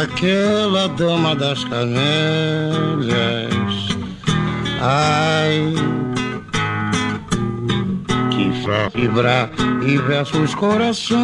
aquela dama das camélias. Ai, que faz vibrar e versa os corações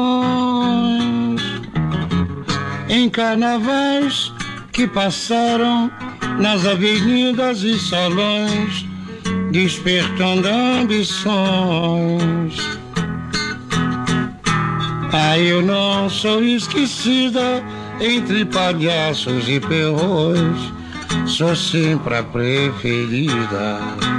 em carnavais que passaram nas avenidas e salões, despertando ambições. Ai, eu não sou esquecida entre palhaços e perrões, sou sempre a preferida.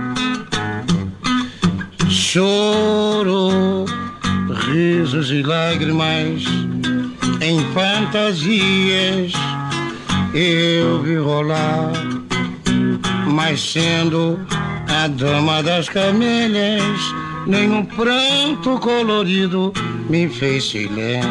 Choro, risos e lágrimas em fantasias eu vi rolar, mas sendo a dama das camélias, nenhum pranto colorido me fez silenciar.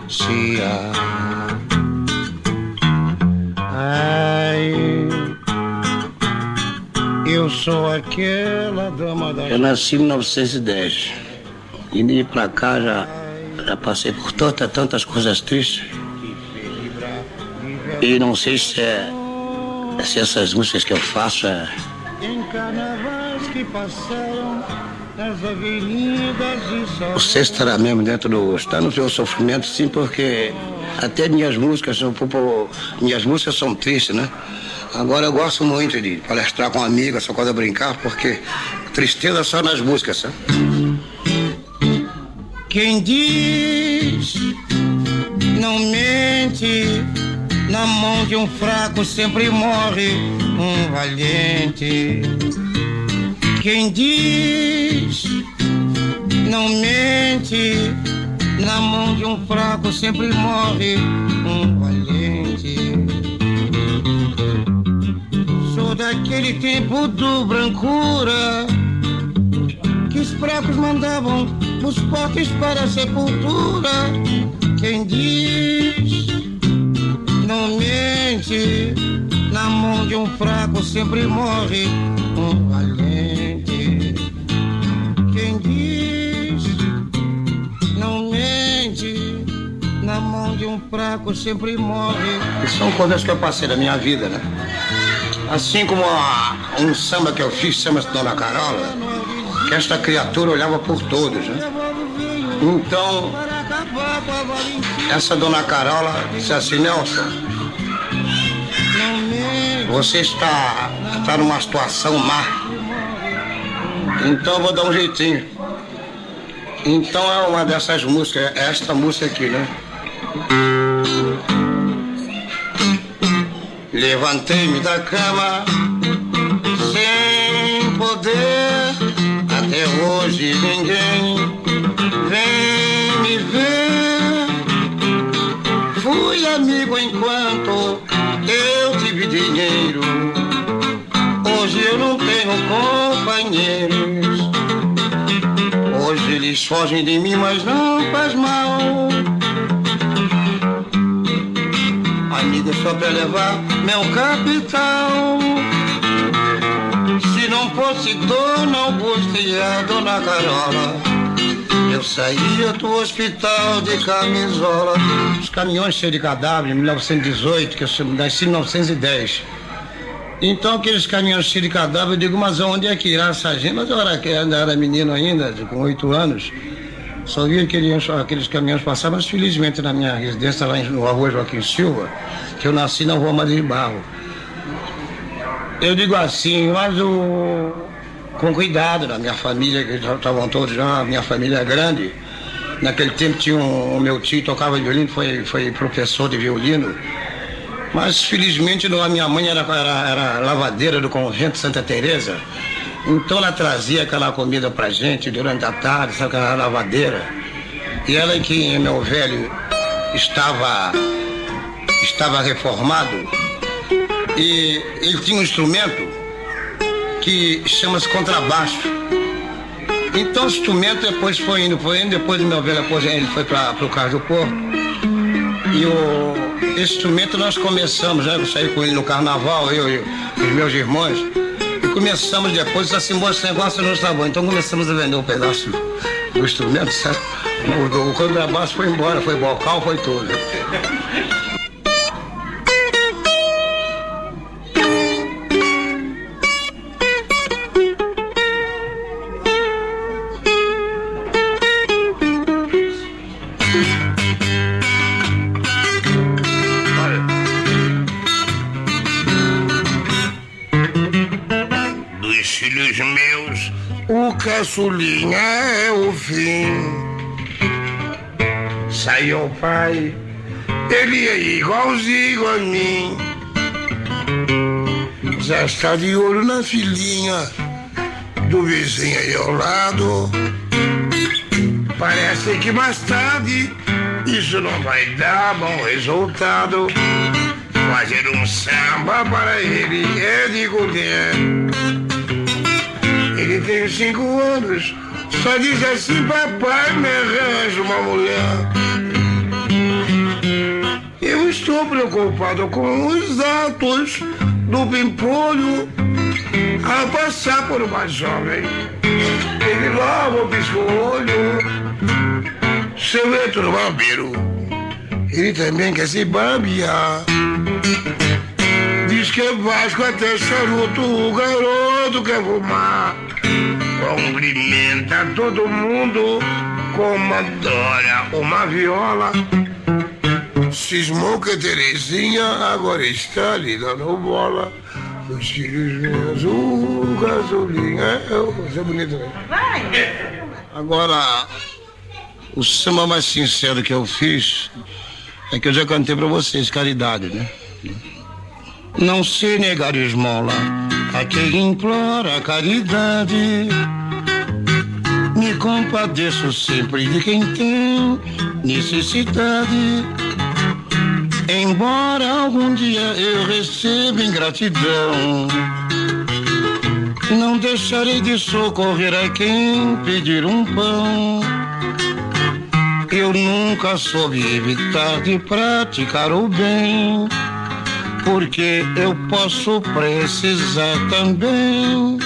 Ai, eu sou aquela dama das... Eu nasci em 1910 e de pra cá já passei por tantas coisas tristes. E não sei se essas músicas que eu faço em carnavais que passaram nas avenidas e salões. O sexto estará mesmo dentro do... Está no seu sofrimento, sim, porque até minhas músicas são tristes, né? Agora eu gosto muito de palestrar com amigo, essa coisa brincar, porque tristeza só nas músicas, sabe? Quem diz não mente, na mão de um fraco sempre morre um valente. Quem diz não mente, na mão de um fraco sempre morre um valente. Sou daquele tempo do brancura, que os fracos mandavam os fortes para a sepultura. Quem diz não mente, na mão de um fraco sempre morre um valente. Quem diz não mente, na mão de um fraco sempre morre. E são coisas que eu passei da minha vida, né? Assim como um samba que eu fiz, samba Dona Carola, que esta criatura olhava por todos, né? Então, essa Dona Carola disse assim: Nelson, você está numa situação má, então eu vou dar um jeitinho. Então é uma dessas músicas, é esta música aqui, né? Levantei-me da cama sem poder, até hoje ninguém vem me ver. Fui amigo enquanto eu tive dinheiro, hoje eu não tenho companheiros. Hoje eles fogem de mim, mas não faz mal. Amigo só pra levar meu capital. Se não fosse Dona Augusta e a Dona Carola, eu saía do hospital de camisola. Os caminhões cheios de cadáver em 1918, que eu nasci em 1910. Então aqueles caminhões cheios de cadáver, eu digo, mas onde é que irá essa gente? Mas eu ainda era menino ainda, com 8 anos. Só via aqueles caminhões passar, mas felizmente na minha residência lá no Rua Joaquim Silva, que eu nasci na Rua Madre de Barro. Eu digo assim, mas com cuidado na minha família, que já estavam todos já, a minha família é grande. Naquele tempo tinha o meu tio tocava violino, foi professor de violino. Mas felizmente a minha mãe era lavadeira do convento Santa Teresa. Então ela trazia aquela comida pra gente durante a tarde, sabe, aquela lavadeira. E ela que meu velho estava reformado e ele tinha um instrumento que chama-se contrabaixo. Então o instrumento depois foi indo, depois do meu velho aposentou, ele foi para o Cais do Porto. E esse instrumento nós começamos, né? Eu saí com ele no carnaval, eu e os meus irmãos. E começamos depois, assim, esse negócio não está bom. Então começamos a vender um pedaço do instrumento, certo? O contrabaixo foi embora, foi bocal, foi tudo. Dos filhos meus, o caçulinha é o fim. Saiu o pai, ele é igualzinho a mim. Já está de olho na filhinha do vizinho aí ao lado. Parece que mais tarde isso não vai dar bom resultado. Fazer um samba para ele é de golear. Ele tem 5 anos, só diz assim: papai, me arranja uma mulher. Eu estou preocupado com os atos do pimpolho a passar por uma jovem. Ele logo pisca o olho. Seu Héctor Barbeiro, ele também quer se barbear. Diz que é Vasco até charuto, o garoto quer fumar. Cumprimenta todo mundo como adora uma viola. Cismou que a Terezinha agora está lhe dando bola. Os filhos meus, o gasolina. É bonito, né? Vai! Agora, o samba mais sincero que eu fiz é que eu já cantei pra vocês, caridade, né? Não sei negar esmola a quem implora caridade. Me compadeço sempre de quem tem necessidade. Embora algum dia eu receba ingratidão, não deixarei de socorrer a quem pedir um pão. Eu nunca soube evitar de praticar o bem, porque eu posso precisar também.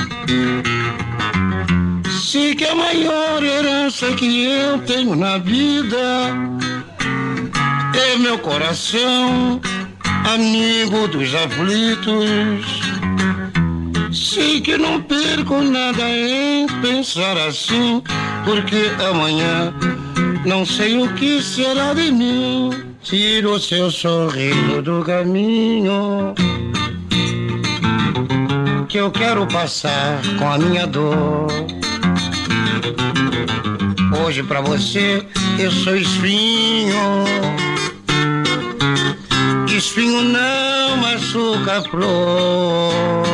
Sei que a maior herança que eu tenho na vida é meu coração, amigo dos aflitos. Sei que não perco nada em pensar assim, porque amanhã não sei o que será de mim. Tira o seu sorriso do caminho, que eu quero passar com a minha dor. Hoje pra você eu sou espinho. Espinho não machuca flor.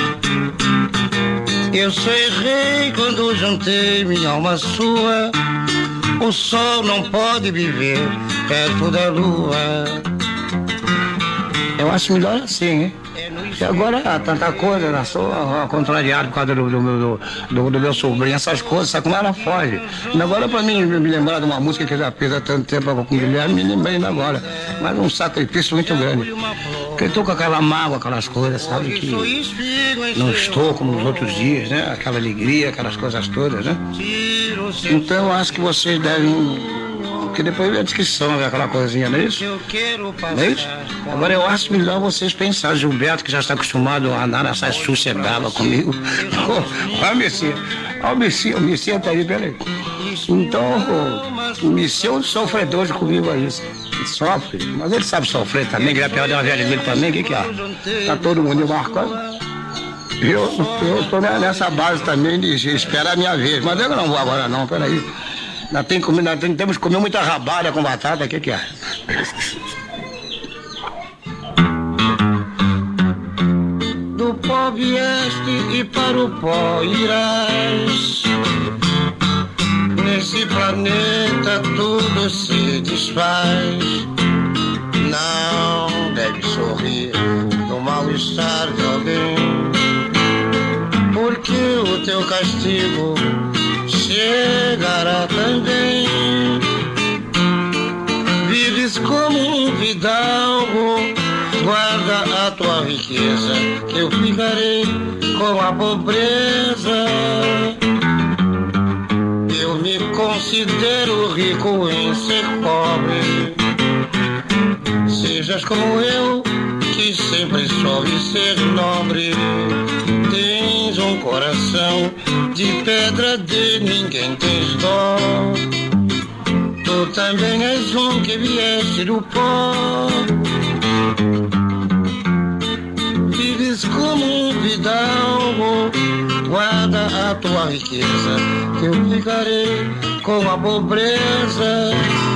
Eu só errei quando juntei minha alma à sua. O sol não pode viver perto da lua. Eu acho melhor assim, hein? E agora tanta coisa, eu sou contrariado por causa do meu sobrinho, essas coisas, sabe como ela foge? E agora pra mim me lembrar de uma música que eu já fiz há tanto tempo com o Guilherme, me lembrei ainda agora. Mas um sacrifício muito grande. Porque eu tô com aquela mágoa, aquelas coisas, sabe? Que não estou como nos outros dias, né? Aquela alegria, aquelas coisas todas, né? Então eu acho que vocês devem... Porque depois vem a descrição, aquela coisinha, não é isso? Não é isso? Agora eu acho melhor vocês pensarem, Gilberto, que já está acostumado a andar nessa xuxa brava comigo. Olha o Messias. Olha o Messias tá aí, peraí. Então, o Messias é um sofredor comigo aí. Sofre, mas ele sabe sofrer também, ele vai pegar uma velha dele também, o que é? Tá todo mundo embarcando. Eu estou nessa base também de esperar a minha vez, mas eu não vou agora não, peraí. Temos que comer muita rabada com batata, o que é? Do pó vieste e para o pó irás. Nesse planeta tudo se desfaz. Não deve sorrir do mal-estar de alguém, porque o teu castigo chegará também. Vives como um fidalgo, guarda a tua riqueza, que eu ficarei com a pobreza. Eu me considero rico em ser pobre. Sejas como eu, que sempre soube ser nobre. Tens um coração de pedra, de ninguém tens dó. Tu também és um que vieste do pó. Vives como um fidalgo, a tua riqueza, que eu ficarei com a pobreza.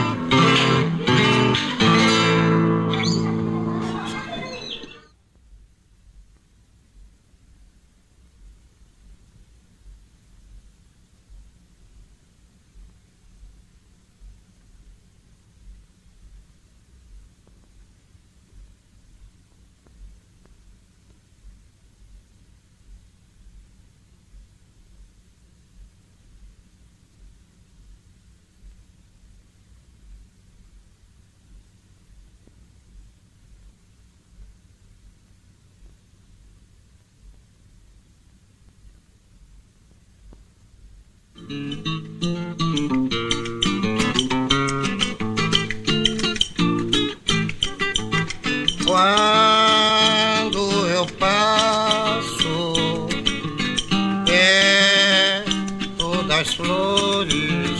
Quando eu passo perto das flores,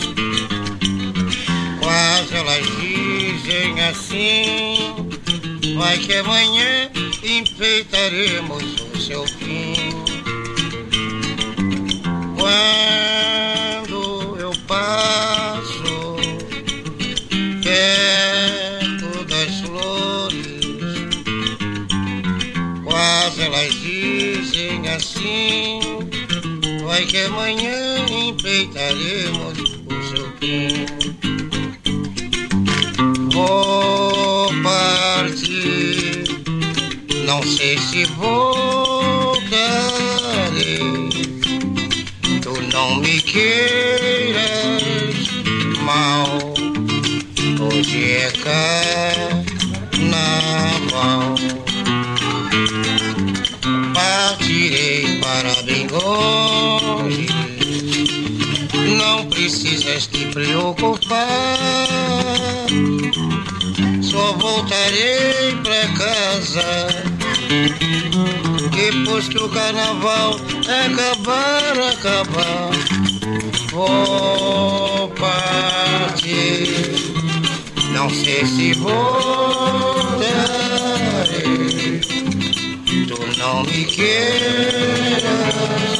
quase elas dizem assim: vai que amanhã enfeitaremos o seu fim. Quando eu passo perto das flores, quase elas dizem assim: vai que amanhã enfeitaremos o seu fim. Vou partir, não sei se voltarei. Tu não me queiras mal, hoje é carnaval. Partirei para bem longe, não precisas te preocupar. Só voltarei pra casa depois que o carnaval acabar. Vou partir, não sei se voltarei. Tu não me queiras